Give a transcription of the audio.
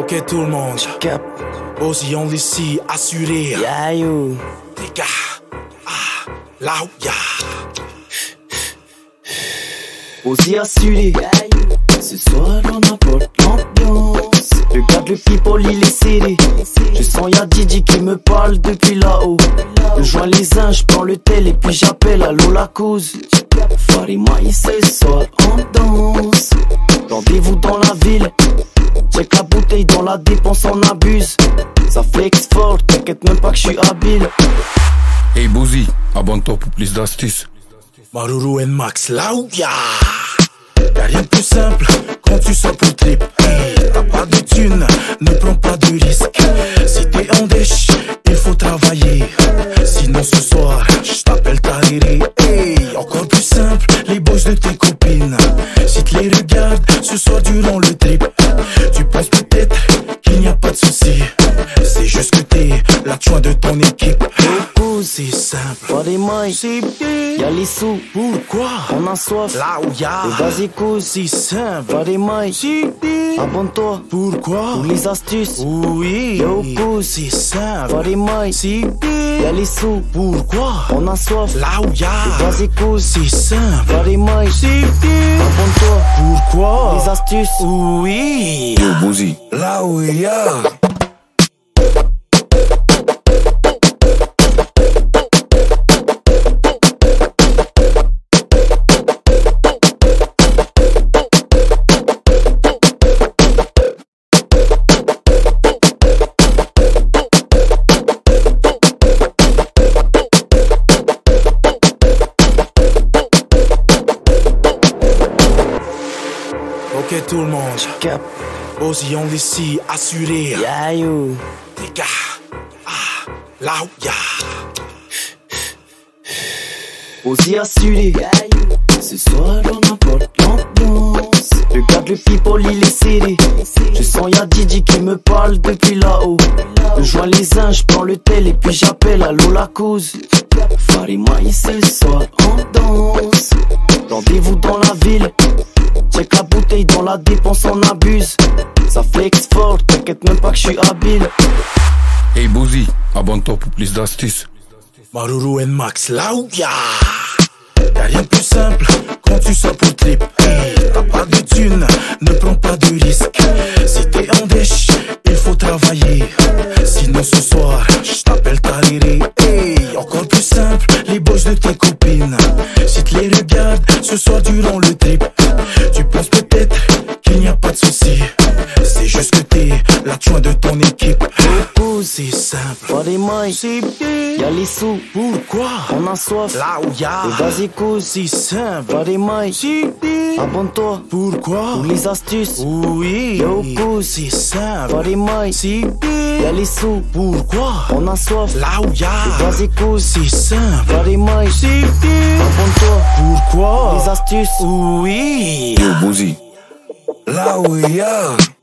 Ok tout le monde, Cap. Ozzy on ici, assuré. Yeah yo. Les gars, là où y'a. Ozzy assuré. Ce soir on apporte l'ambiance. Regarde le people, il est serré. Je sens y'a Didi qui me parle depuis là-haut. Je joins les uns, j'prends le tel et puis j'appelle à Lola Cause. Farima ce soir on danse. Rendez-vous dans la ville. Check la bouteille dans la dépense, on abuse. Ça flex fort, t'inquiète même pas que je suis habile. Hey Bouzy, abonne-toi pour plus d'astuces. Maruru and Max, là où y'a. Y'a rien de plus simple quand tu sors pour trip. Hey, t'as pas de thunes, ne prends pas de risques. Si t'es en dèche, il faut travailler. Sinon ce soir, j't'appelle Tahiri. Hey, encore plus simple, les boys de tes copines. Si tu les regardes ce soir durant le trip, tu penses peut-être qu'il n'y a pas de souci. C'est juste que t'es l'adjoint de ton équipe. C'est simple, Pas des mailles, c'est bien. y'a les sous. Pourquoi On a soif. là où y'a. Et vas-y cause. C'est simple, Pas des mailles, c'est bien. abonne-toi Pourquoi pour les astuces. Oui, Yo, cause. c'est simple, Pas des mailles, c'est y'a bien. les sous. Pourquoi On a soif. là où y'a. Et vas-y cause. C'est simple, Pas des mailles, c'est bien. abonne-toi Pourquoi les astuces. Oui, Yo Bouzy, là où y'a. Ok tout le monde, Cap. Ozzy on ici, assuré. Yeah yo. Les gars, là où y'a. Ozzy assuré. Ce soir on apporte l'ambiance. Regarde le people, il est serré. Je sens y'a Didi qui me parle depuis là-haut. Je joins les uns, j'prends le tel et puis j'appelle à Lola Cause. Farima ce soir on danse. Rendez-vous dans la ville. Check la bouteille dans la dépense, on abuse. Ça flex fort, t'inquiète même pas que je suis habile. hey Bouzy, abonne-toi pour plus d'astuces. Maruru and Max, là où y'a. Y'a rien de plus simple quand tu sors pour trip. Hey, t'as pas de thunes, ne prends pas de risques. Si t'es en dèche, il faut travailler. Sinon ce soir, j't'appelle Tahiri. Hey, encore plus simple, les boys de tes copines. Si tu les regardes ce soir durant le trip, tu penses peut-être qu'il n'y a pas de souci. C'est juste que t'es l'adjoint de ton équipe. C'est simple, Pas des mailles, c'est bien. y'a les sous. Pourquoi On a soif. là où y'a. Et vas-y cause. C'est simple, Pas des mailles, c'est bien. abonne-toi Pourquoi pour les astuces. Oui, Yo, cause. c'est simple, Pas des mailles, c'est y'a bien. les sous. Pourquoi On a soif. là où Et y'a. vas-y cause. C'est simple, Pas des mailles, c'est bien. abonne-toi Pourquoi les astuces. Oui, Yo Bouzy, là où y'a.